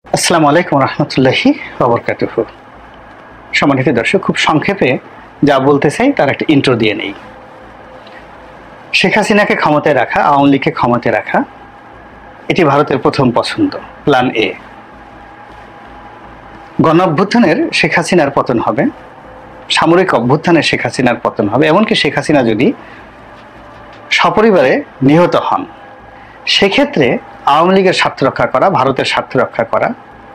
আসসালামু আলাইকুম রহমতুল্লাহি ওয়া বারাকাতুহু। সম্মানিত দর্শক, খুব সংক্ষেপে যা বলতে চাই তার একটা ইন্ট্রো দিয়ে নেই। শেখ হাসিনাকে ক্ষমতায় রাখা, আওয়ামী লীগকে ক্ষমতায় রাখা, এটি ভারতের প্রথম পছন্দ, প্ল্যান এ। গণ অভ্যুত্থানের শেখ হাসিনার পতন হবে, সামরিক অভ্যুত্থানের শেখ হাসিনার পতন হবে, এমনকি শেখ হাসিনা যদি সপরিবারে নিহত হন, সেক্ষেত্রে আওয়ামী লীগের স্বার্থ রক্ষা করা, ভারতের স্বার্থ রক্ষা করা,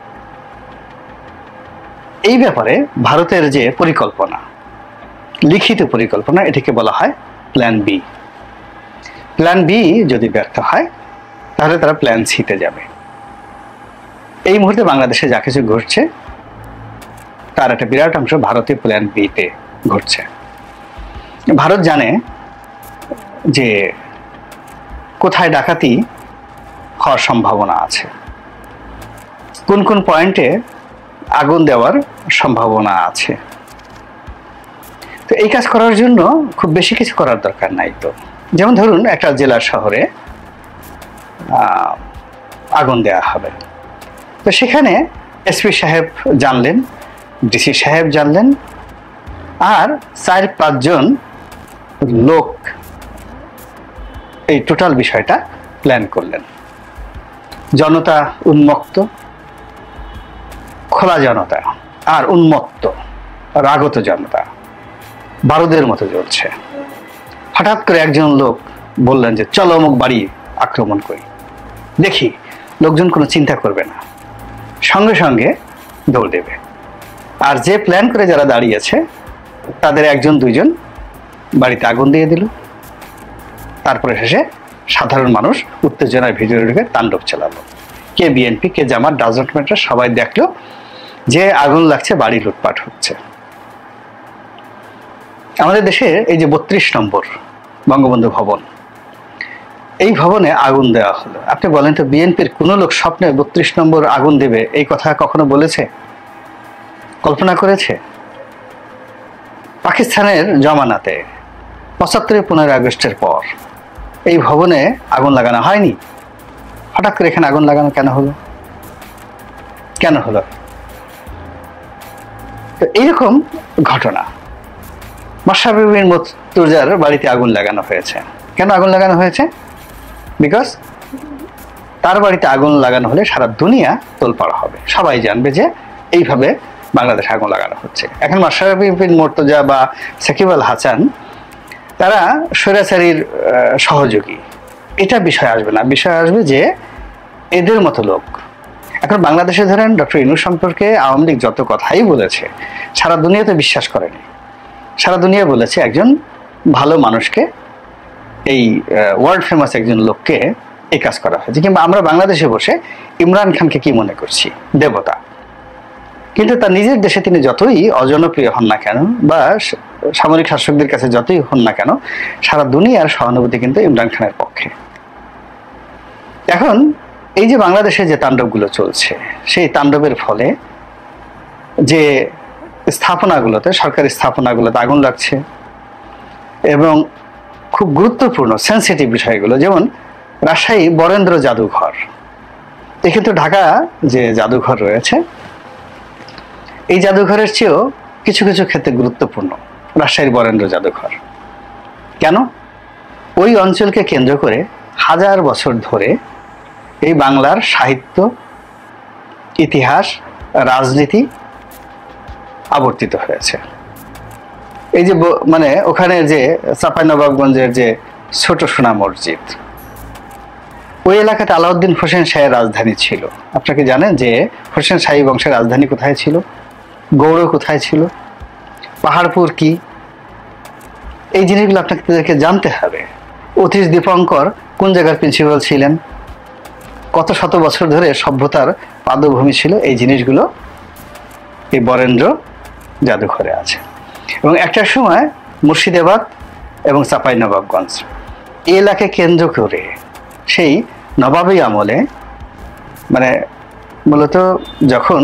এই ব্যাপারে ভারতের যে পরিকল্পনা, লিখিত পরিকল্পনা, এটিকে বলা হয় প্ল্যান বি। প্ল্যান বি যদি ব্যর্থ হয় তাহলে তারা প্ল্যান সিতে যাবে। এই মুহূর্তে বাংলাদেশে যা কিছু ঘটছে তার একটা বিরাট অংশ ভারতীয় প্ল্যান বিতে ঘটছে। ভারত জানে যে কোথায় ডাকাতি হওয়ার সম্ভাবনা আছে, কোন কোন পয়েন্টে আগুন দেওয়ার সম্ভাবনা আছে। তো এই কাজ করার জন্য খুব বেশি কিছু করার দরকার নাই। তো যেমন ধরুন, একটা জেলা শহরে আগুন দেওয়া হবে, তো সেখানে এসপি সাহেব জানলেন, ডিসি সাহেব জানলেন, আর 4-5 জন লোক এই টোটাল বিষয়টা প্ল্যান করলেন। জনতা উন্মত্ত, খোলা জনতা আর উন্মত্ত রাগত জনতা বারুদের মতো জ্বলছে। হঠাৎ করে একজন লোক বললেন যে চলো অমুক বাড়ি আক্রমণ করি, দেখি। লোকজন কোনো চিন্তা করবে না, সঙ্গে সঙ্গে দৌড় দেবে। আর যে প্ল্যান করে যারা দাঁড়িয়েছে তাদের 1-2 জন বাড়িতে আগুন দিয়ে দিল। তারপরে শেষে সাধারণ মানুষ উত্তেজনার ভিতরে ঢুকে তাণ্ডব চালালো। কে বিএনপি, কে জামাত, ডাজ নট ম্যাটার, সবাই দেখলো যে আগুন লাগছে, বাড়ি লুটপাট হচ্ছে। আমাদের দেশে এই যে 32 নম্বর বঙ্গবন্ধু ভবন, এই ভবনে আগুন দেওয়া হলো। আপনি বলেন তো, বিএনপির কোন লোক স্বপ্নে 32 নম্বর আগুন দেবে এই কথা কখনো বলেছে, কল্পনা করেছে? পাকিস্তানের জমানাতে 75-15 আগস্টের পর এই ভবনে আগুন লাগানো হয়নি। হঠাৎ করে এখানে আগুন লাগানো কেন হলো? কেন হলো? তো এইরকম ঘটনা। মাশরাফি বিন মুর্তজার বাড়িতে আগুন লাগানো হয়েছে। কেন আগুন লাগানো হয়েছে? বিকজ তার বাড়িতে আগুন লাগানো হলে সারা দুনিয়া তোলপাড় হবে, সবাই জানবে যে এইভাবে বাংলাদেশে আগুন লাগানো হচ্ছে। এখন মাশরাফি বিন মুর্তজা বা সাকিব আল হাসান তারা স্বৈরাচারীর সহযোগী, এটা বিষয় আসবে না। বিষয় আসবে যে এদের মতো লোক। এখন বাংলাদেশে ধরেন ডক্টর ইউনূস সম্পর্কে আওয়ামী লীগ যত কথাই বলেছে, সারা দুনিয়াতে বিশ্বাস করেনি। সারা দুনিয়া বলেছে একজন ভালো মানুষকে, এই ওয়ার্ল্ড ফেমাস একজন লোককে এই কাজ করা হয়েছে। কিংবা আমরা বাংলাদেশে বসে ইমরান খানকে কি মনে করছি? দেবতা। কিন্তু তার নিজের দেশে তিনি যতই অজনপ্রিয় হন না কেন বা সামরিক শাসকদের কাছে যতই হন না কেন, সারা দুনিয়ার সহানুভূতি কিন্তু ইমরান খানের পক্ষে। এখন এই যে বাংলাদেশে যে তাণ্ডবগুলো চলছে, সেই তাণ্ডবের ফলে যে স্থাপনাগুলোতে, সরকারি স্থাপনাগুলোতে আগুন লাগছে, এবং খুব গুরুত্বপূর্ণ সেন্সিটিভ বিষয়গুলো, যেমন রাজশাহী বরেন্দ্র জাদুঘর, এক্ষেত্রে ঢাকা যে জাদুঘর রয়েছে, এই জাদুঘরের চেয়েও কিছু কিছু ক্ষেত্রে গুরুত্বপূর্ণ রাজশাহীর বরেন্দ্র জাদুঘর। কেন? ওই অঞ্চলকে কেন্দ্র করে 1000 বছর ধরে এই বাংলার সাহিত্য, ইতিহাস, রাজনীতি আবর্তিত হয়েছে। এই যে মানে ওখানে যে চাঁপাইনবাবগঞ্জের যে ছোট সোনা মসজিদ, ওই এলাকাতে আলাউদ্দিন হোসেন শাহের রাজধানী ছিল। আপনাকে জানেন যে হোসেন শাহী বংশের রাজধানী কোথায় ছিল? গৌড় কোথায় ছিল? পাহাড়পুর কি? এই জিনিসগুলো আপনাকে জানতে হবে। অতীশ দীপঙ্কর কোন জায়গার প্রিন্সিপাল ছিলেন? কত শত বছর ধরে সভ্যতার পাদভূমি ছিল? এই জিনিসগুলো এই বরেন্দ্র জাদুঘরে আছে। এবং একটা সময় মুর্শিদাবাদ এবং চাঁপাইনবাবগঞ্জ এই এলাকাকে কেন্দ্র করে সেই নবাবী আমলে, মানে মূলত যখন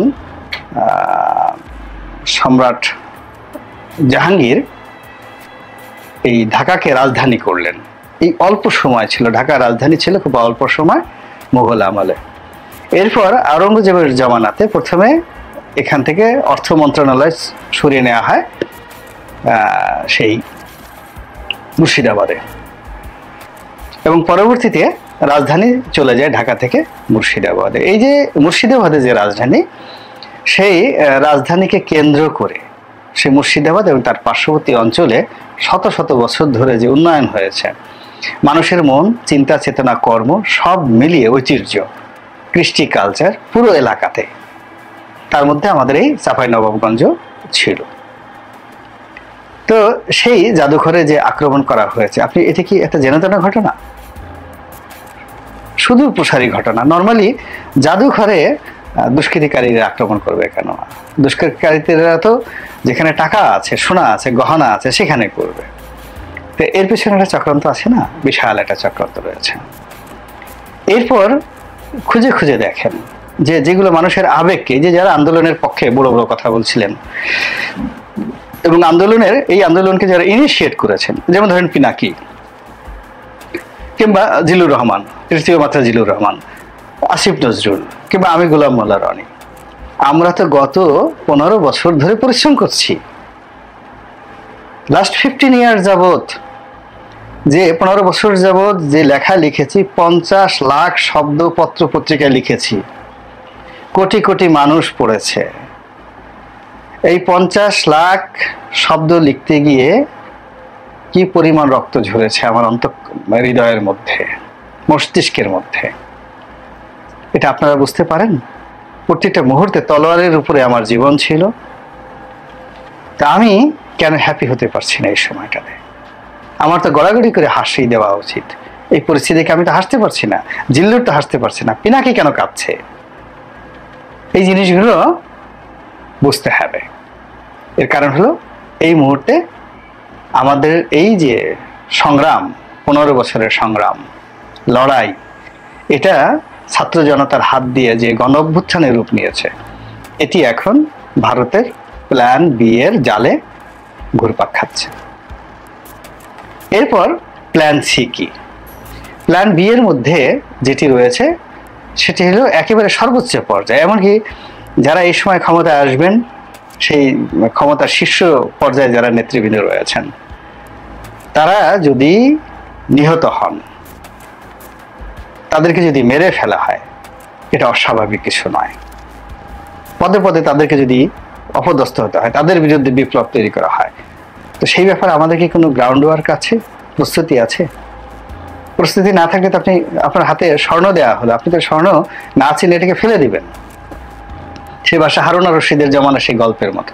সম্রাট জাহাঙ্গীর এই ঢাকাকে রাজধানী করলেন, এই অল্প সময় ছিল, ঢাকা রাজধানী ছিল খুব অল্প সময় মুঘল আমলে। এরপর আওরঙ্গজেবের জমানাতে প্রথমে এখান থেকে অর্থ মন্ত্রণালয় সরিয়ে নেওয়া হয় সেই মুর্শিদাবাদে, এবং পরবর্তীতে রাজধানী চলে যায় ঢাকা থেকে মুর্শিদাবাদে। এই যে মুর্শিদাবাদে যে রাজধানী, সেই রাজধানীকে কেন্দ্র করে সেই মুর্শিদাবাদ এবং তার পার্শ্ববর্তী অঞ্চলে শত শত বছর ধরে যে উন্নয়ন হয়েছে, মানুষের মন, চিন্তা, চেতনা, কর্ম সব মিলিয়ে ঐতিহ্য, কৃষ্টি, কালচার পুরো এলাকাতে, তার মধ্যে আমাদের এই চাঁপাইনবাবগঞ্জ ছিল। তো সেই জাদুঘরে যে আক্রমণ করা হয়েছে, আপনি এটা কি একটা জেনেতনা ঘটনা? শুধু প্রসারী ঘটনা। নর্মালি জাদুঘরে দুষ্কৃতিকারীরা আক্রমণ করবে কেন? দুষ্কৃতিকারীরা তো যেখানে টাকা আছে, সোনা আছে, গহনা আছে, সেখানে করবে। তো এর পিছনে একটা চক্রান্ত আছে না, বিশাল একটা চক্রান্ত রয়েছে। এরপর খুঁজে খুঁজে দেখেন যে যেগুলো মানুষের আবেগকে, যে যারা আন্দোলনের পক্ষে বড় বড় কথা বলছিলেন এবং এই আন্দোলনকে যারা ইনিশিয়েট করেছেন, যেমন ধরেন পিনাকি কিংবা জিলুর রহমান, তৃতীয় মাত্রা জিলুর রহমান, আসিফ নজরুল কিংবা আমি গোলাম মোল্লা রনি, আমরা তো গত 15 বছর ধরে পরিশ্রম করছি। লাস্ট 15 ইয়ার যাবৎ, যে 15 বছর যাবৎ যে লেখা লিখেছি, 50 লাখ শব্দ পত্র পত্রিকায় লিখেছি, কোটি কোটি মানুষ পড়েছে। এই 50 লাখ শব্দ লিখতে গিয়ে কি পরিমাণ রক্ত ঝরেছে আমার হৃদয়ের মধ্যে, মস্তিষ্কের মধ্যে, এটা আপনারা বুঝতে পারেন? প্রত্যেকটা মুহূর্তে তলোয়ারের উপরে আমার জীবন ছিল। তা আমি কেন হ্যাপি হতে পারছি না এই সময়টাতে? আমার তো গড়াগড়ি করে হাসি দেওয়া উচিত। এই পরিস্থিতিকে আমি তো হাসতে পারছি না, জিল্লুর তো হাসতে পারছি না, পিনাকি কেন কাঁদছে? এই জিনিসগুলো বুঝতে হবে। এর কারণ হলো এই মুহূর্তে আমাদের এই যে সংগ্রাম, 15 বছরের সংগ্রাম, লড়াই, এটা ছাত্র জনতার হাত দিয়ে যে গণ অভ্যুত্থানের রূপ নিয়েছে, এটি এখন ভারতের প্ল্যান বি এর জালে ঘুরপাক খাচ্ছে। এরপর প্ল্যান সি কি? প্ল্যান বি এর মধ্যে যেটি রয়েছে সেটি হলো একেবারে সর্বোচ্চ পর্যায়ে, এমনকি যারা এই সময় ক্ষমতায় আসবেন, সেই ক্ষমতার শীর্ষ পর্যায়ে যারা নেতৃবৃন্দ রয়েছেন, তারা যদি নিহত হন, তাদেরকে যদি মেরে ফেলা হয়, এটা অস্বাভাবিক কিছু নয়। পদে পদে তাদেরকে যদি অপদস্থ হতে হয়, তাদের বিরুদ্ধে বিপ্লব তৈরি করা হয়, তো সেই ব্যাপারে আমাদের কি কোনো গ্রাউন্ড ওয়ার্ক আছে, প্রস্তুতি আছে? প্রস্তুতি না থাকলে তো আপনার হাতে স্বর্ণ দেওয়া হলো, আপনি তো স্বর্ণ না চিনে এটাকে ফেলে দিবেন। সে বাদশাহ হারুন আর রশিদের জমানা সেই গল্পের মতো।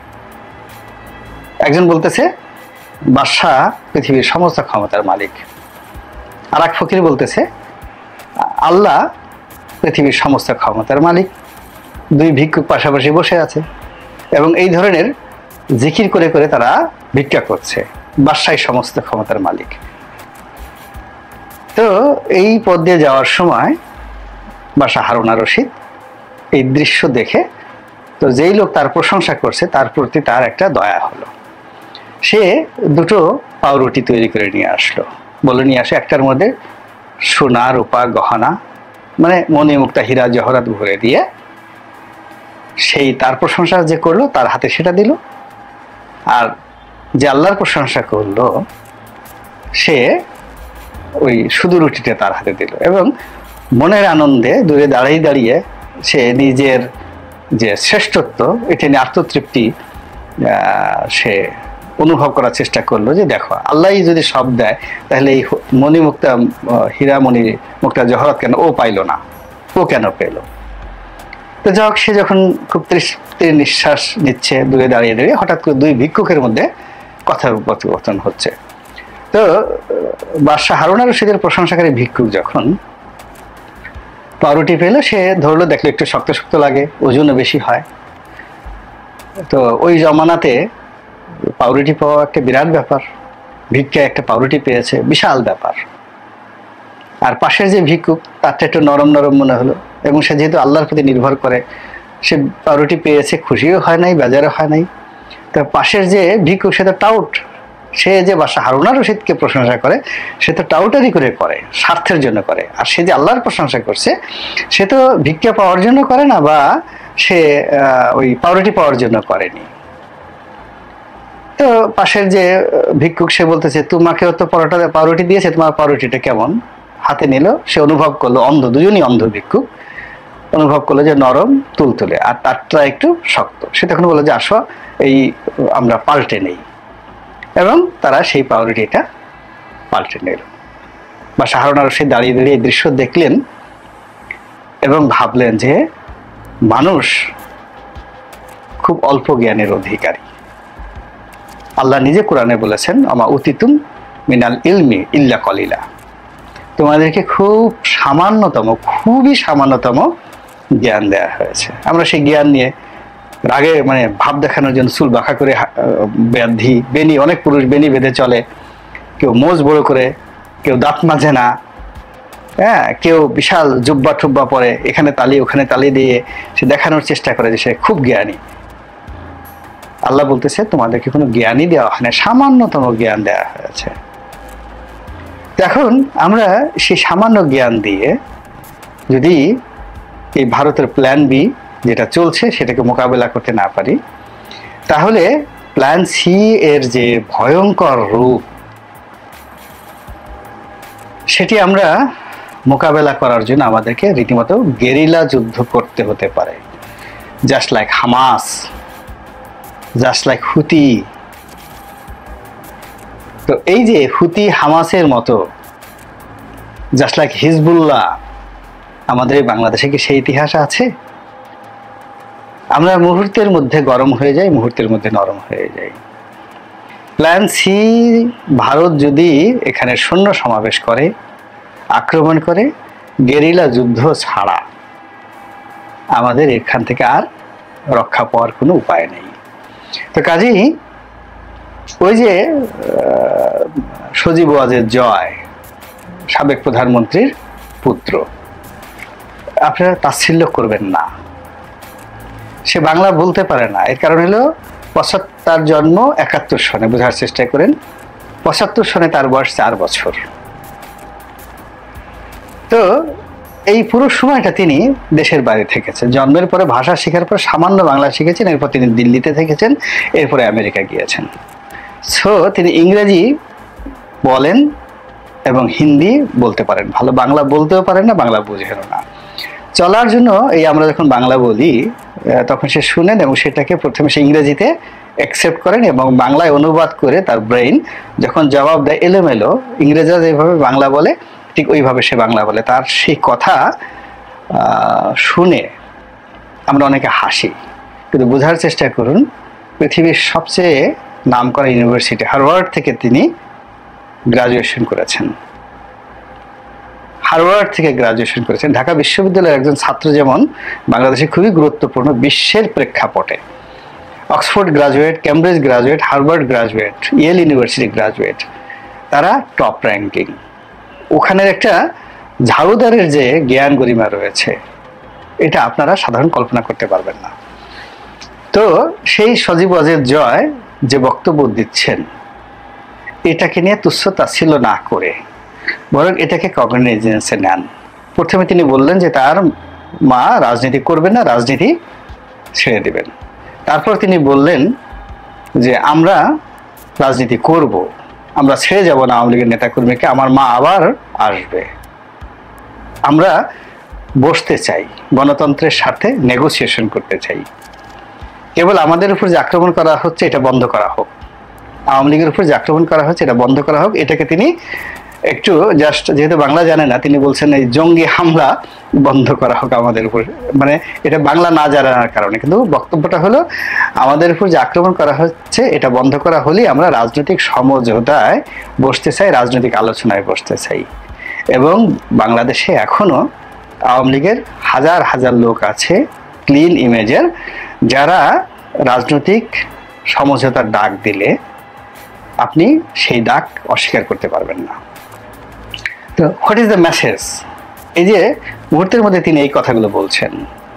একজন বলতেছে বাদশাহ পৃথিবীর সমস্ত ক্ষমতার মালিক, আর এক ফকির বলতেছে আল্লাহ পৃথিবীর সমস্ত ক্ষমতার মালিক। দুই ভিক্ষুক পাশাপাশি বসে আছে এবং এই ধরনের জিকির করে করে তারা ভিক্ষা করছে, বাদশাহ সমস্ত ক্ষমতার মালিক। তো এই পথ দিয়ে যাওয়ার সময় বাদশাহ হারুন আর রশিদ এই দৃশ্য দেখে, তো যেই লোক তার প্রশংসা করছে তার প্রতি তার একটা দয়া হলো। সে দুটো পাউরুটি তৈরি করে নিয়ে আসলো, বলে নিয়ে আসে একটার মধ্যে সোনা, রূপা, গহনা, মানে মণিমুক্তা, হীরা জহরাত ভরে দিয়ে, সেই তার প্রশংসা যে করলো তার হাতে সেটা দিল, আর যে আল্লাহর প্রশংসা করলো সে ওই শুধু রুটিটা তার হাতে দিল, এবং মনের আনন্দে দূরে দাঁড়িয়ে দাঁড়িয়ে সে নিজের যে শ্রেষ্ঠত্ব, এটা নিয়ে আত্মতৃপ্তি সে অনুভব করার চেষ্টা করলো, যে দেখো আল্লাহই যদি সব দেয়, তাহলে এই মণিমুক্তা, হীরা মণি মুক্তা জহরত কেন ও পাইল না, ও কেন পেল? তো যাই হোক, সে যখন খুব তৃপ্তির নিঃশ্বাস নিচ্ছে দূরে দাঁড়িয়ে দাঁড়িয়ে, হঠাৎ করে দুই ভিক্ষুকের মধ্যে কথোপকথন হচ্ছে। তো বাদশাহ হারুন আর রশিদের প্রশংসাকারী ভিক্ষুক যখন পাউরুটি পেলো, সে ধরলো, দেখলো একটু শক্ত শক্ত লাগে, ওজনও বেশি হয়। তো ওই জমানাতে পাউরুটি পাওয়া একটা বিরাট ব্যাপার, ভিক্ষা একটা পাউরুটি পেয়েছে, বিশাল ব্যাপার। আর পাশের যে ভিক্ষুক, তারটা একটু নরম নরম মনে হলো, এবং সে যেহেতু আল্লাহর প্রতি নির্ভর করে, সে পাউরুটি পেয়েছে, খুশিও হয় নাই, বেজারও হয় নাই। তো পাশের যে ভিক্ষুক, সে তো টাউট, সে যে বাদশাহ হারুন আর রশিদকে প্রশংসা করে, সে তো টাউটারি করে, স্বার্থের জন্য করে। আর সে যে আল্লাহর প্রশংসা করছে, সে তো ভিক্ষা পাওয়ার জন্য করে না, বা সে ওই পাউরুটি পাওয়ার জন্য করেনি। তো পাশের যে ভিক্ষুক, সে বলতেছে তোমাকেও তো পাউরুটি দিয়েছে, তোমার পাউরুটিটা কেমন? হাতে নিল, সে অনুভব করলো, অন্ধ, দুজনই অন্ধ ভিক্ষুক, অনুভব করলো যে নরম তুলতুলে, আর তারটা একটু শক্ত। সে তখন বললো যে আসো এই আমরা পাল্টে নেই, এবং তারা সেই পাউরুটিটা পাল্টে নিল। বা হারুন আর রশিদ দাঁড়িয়ে এই দৃশ্য দেখলেন এবং ভাবলেন যে মানুষ খুব অল্প জ্ঞানের অধিকারী। আল্লাহ নিজে কোরআনে বলেছেন, আমা উতিতুম মিনাল ইলমি ইল্লা কলিলা, তোমাদেরকে খুব সামান্যতম, খুবই সামান্যতম জ্ঞান দেওয়া হয়েছে। আমরা সেই জ্ঞান নিয়ে রাগে মানে ভাব দেখানোর জন্য চুল বাঁকা করে বেনি, অনেক পুরুষ বেনি বেঁধে চলে, কেউ মোজ বড় করে, কেউ দাঁত মাজে না, হ্যাঁ, কেউ বিশাল জুব্বা টুব্বা পরে, এখানে তালি ওখানে তালি দিয়ে সে দেখানোর চেষ্টা করে যে সে খুব জ্ঞানী। আল্লাহ বলতেছে তোমাদেরকে কোনো জ্ঞানই দেওয়া হয় না, সামান্যতম জ্ঞান দেওয়া হয়েছে। এখন আমরা সেই সামান্য জ্ঞান দিয়ে যদি এই ভারতের প্ল্যান বি যেটা চলছে সেটাকে মোকাবেলা করতে না পারি, তাহলে প্ল্যান সি এর যে ভয়ঙ্কর রূপ, সেটি আমরা মোকাবেলা করার জন্য আমাদেরকে রীতিমতো গেরিলা যুদ্ধ করতে হতে পারে। Just like Hamas, just like Houthi. তো এই যে হুতি হামাসের মতো, জাস্ট লাইক হিজবুল্লাহ, আমাদের বাংলাদেশে কি সেই ইতিহাস আছে? আমরা মুহূর্তের মধ্যে গরম হয়ে যাই, মুহূর্তের মধ্যে নরম হয়ে যাই। প্ল্যান সি, ভারত যদি এখানে সৈন্য সমাবেশ করে, আক্রমণ করে, গেরিলা যুদ্ধ ছাড়া আমাদের এখান থেকে আর রক্ষা পাওয়ার কোনো উপায় নেই। তো কাজেই ওই যে সজীব ওয়াজেদ জয়, সাবেক প্রধানমন্ত্রীর পুত্র, আপনারা তাচ্ছিল্য করবেন না। সে বাংলা বলতে পারে না, এর কারণ হলো তার জন্ম ৭১ সনে, বোঝার চেষ্টা করেন। ৭৫ সনে তার বয়স ৪ বছর। তো এই পুরো সময়টা তিনি দেশের বাইরে থেকেছেন। জন্মের পরে ভাষা শেখার পর সামান্য বাংলা শিখেছেন, এরপর তিনি দিল্লিতে থেকেছেন, এরপরে আমেরিকা গিয়েছেন। সো তিনি ইংরেজি বলেন এবং হিন্দি বলতে পারেন, ভালো বাংলা বলতেও পারেন না, বাংলা বুঝেন না। চলার জন্য এই আমরা যখন বাংলা বলি তখন সে শুনেন এবং সেটাকে প্রথমে সে ইংরেজিতে অ্যাকসেপ্ট করেন এবং বাংলায় অনুবাদ করে তার ব্রেইন যখন জবাব দেয় এলোমেলো, ইংরেজরা যেভাবে বাংলা বলে ঠিক ওইভাবে সে বাংলা বলে। তার সেই কথা শুনে আমরা অনেকে হাসি, কিন্তু বোঝার চেষ্টা করুন, পৃথিবীর সবচেয়ে নামকরা ইউনিভার্সিটি হার্ভার্ড থেকে তিনি গ্রাজুয়েশন করেছেন। হার্ভার্ড থেকে গ্রাজুয়েশন করেছেন। ঢাকা বিশ্ববিদ্যালয়ের একজন ছাত্র যেমন বাংলাদেশে খুবই গুরুত্বপূর্ণ বিশ্বের প্রেক্ষাপটে, Oxford graduate, Cambridge graduate, Harvard graduate, Yale University graduate, তারা টপ র্যাঙ্কিং। ওখানের একটা ঝাড়ুদারের যে জ্ঞান গরিমা রয়েছে, এটা আপনারা সাধারণ কল্পনা করতে পারবেন না। তো সেই সজীব ওয়াজেদ জয় যে বক্তব্য দিচ্ছেন, এটাকে নিয়ে তুচ্ছ তাচ্ছিল্য না করে বরং এটাকে কগনিজেন্সে নেন। প্রথমে তিনি বললেন যে তার মা রাজনীতি করবেন না, রাজনীতি ছেড়ে দেবেন। তারপর তিনি বললেন যে আমরা রাজনীতি করব, আমরা ছেড়ে যাব না আওয়ামী লীগের নেতাকর্মীকে, আমার মা আবার আসবে, আমরা বসতে চাই, গণতন্ত্রের সাথে নেগোসিয়েশন করতে চাই, কেবল আমাদের উপর যে আক্রমণ করা হচ্ছে এটা বন্ধ করা হোক, আওয়ামী লীগের উপর যে আক্রমণ করা হচ্ছে এটা বন্ধ করা হোক। এটাকে তিনি একটু জাস্ট, যেহেতু বাংলা জানে না, তিনি বলছেন এই জঙ্গি হামলা বন্ধ করা হোক আমাদের উপর, মানে এটা বাংলা না জানার কারণে, কিন্তু বক্তব্যটা হলো আমাদের উপর যে আক্রমণ করা হচ্ছে এটা বন্ধ করা হলেই আমরা রাজনৈতিক সমঝোতায় বসতে চাই, রাজনৈতিক আলোচনায় বসতে চাই। এবং বাংলাদেশে এখনো আওয়ামী লীগের হাজার হাজার লোক আছে ক্লিন ইমেজের, যারা রাজনৈতিক সমঝোতার ডাক দিলে আপনি সেই ডাক অস্বীকার করতে পারবেন না। তো হোয়াট ইজ দ্য মেসেজ? এই যে মুহূর্তের মধ্যে তিনি এই কথাগুলো বলছেন,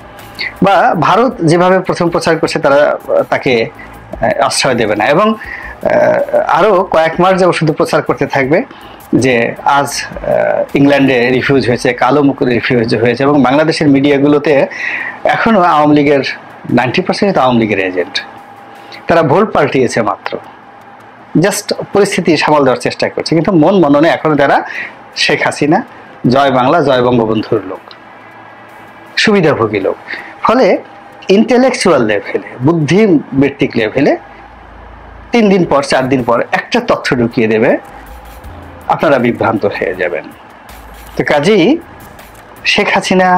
বা ভারত যেভাবে প্রথম প্রচার করছে তারা তাকে আশ্রয় দেবে না, এবং আরো কয়েক মাস যাবত শুধু প্রচার করতে থাকবে যে আজ ইংল্যান্ডে রিফিউজ হয়েছে, কালো মুকুর রিফিউজ হয়েছে, এবং বাংলাদেশের মিডিয়াগুলোতে এখনো আওয়ামী লীগের 90% আওয়ামী লীগের এজেন্ট। তারা ভোট পাল্টিয়েছে মাত্র, জাস্ট পরিস্থিতি সামাল দেওয়ার চেষ্টা করছে, কিন্তু মন মননে এখনো তারা শেখ হাসিনা, জয় বাংলা, জয় বঙ্গবন্ধুর লোক, সুবিধাভোগী লোক। ফলে ইন্টেলেকচুয়াল লেভেলে, বুদ্ধিবৃত্তিক লেভেলে 3 দিন পর 4 দিন পর একটা তথ্য ঢুকিয়ে দেবে, আপনারা বিভ্রান্ত হয়ে যাবেন। তো কাজেই শেখ হাসিনা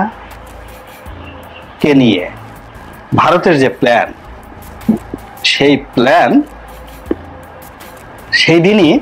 কে নিয়ে ভারতের যে প্ল্যান, সেই প্ল্যান সেই দিনই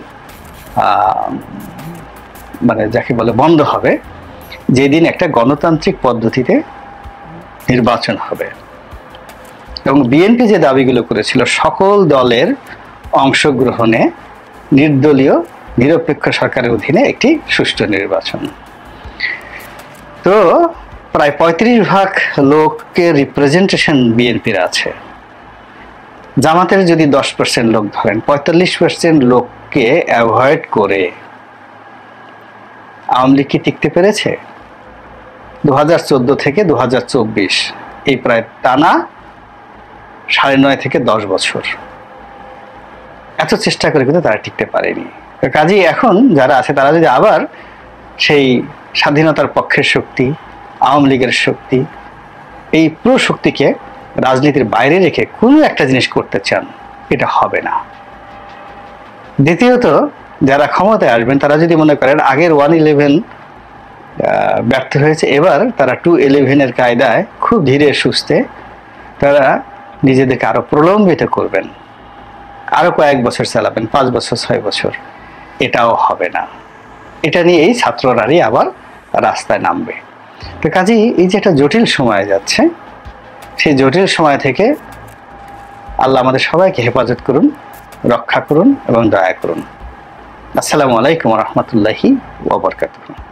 মানে যাকে বলে বন্ধ হবে, যেদিন একটা গণতান্ত্রিক পদ্ধতিতে নির্বাচন হবে। এবং বিএনপি যে দাবিগুলো করেছিল সকল দলের অংশগ্রহণে নির্দলীয় নিরপেক্ষ সরকারের অধীনে একটি সুষ্ঠু নির্বাচন, তো প্রায় 35% লোকের রিপ্রেজেন্টেশন বিএনপির আছে। জামাতের যদি 10% লোক ধরেন, 45% লোককে অ্যাভয়েড করে আওয়ামী লীগ কি টিকতে পেরেছে? 2014 থেকে 2024 এই প্রায় টানা 9.5 থেকে 10 বছর এত চেষ্টা করে কিন্তু তারা টিকতে পারেনি। কাজেই এখন যারা আছে তারা যদি আবার সেই স্বাধীনতার পক্ষের শক্তি, আওয়ামী লীগের শক্তি, এই পুরো শক্তিকে রাজনীতির বাইরে রেখে কোনো একটা জিনিস করতে চান, এটা হবে না। দ্বিতীয়ত, যারা ক্ষমতায় আসবেন তারা যদি মনে করেন আগের 1-11 ব্যর্থ হয়েছে, এবার তারা 2-11 কায়দায় খুব ধীরে সুস্থে তারা নিজেদেরকে আরো প্রলম্বিত করবেন, আরো কয়েক বছর চালাবেন, 5 বছর 6 বছর, এটাও হবে না। এটা নিয়ে এই ছাত্ররাই আবার রাস্তায় নামবে। তো কাজেই এই যে একটা জটিল সময় যাচ্ছে, সেই জটিল সময় থেকে আল্লাহ আমাদের সবাইকে হেফাজত করুন, রক্ষা করুন এবং দয়া করুন। আসসালামু আলাইকুম ওয়া রাহমাতুল্লাহি ওয়া বারাকাতুহু।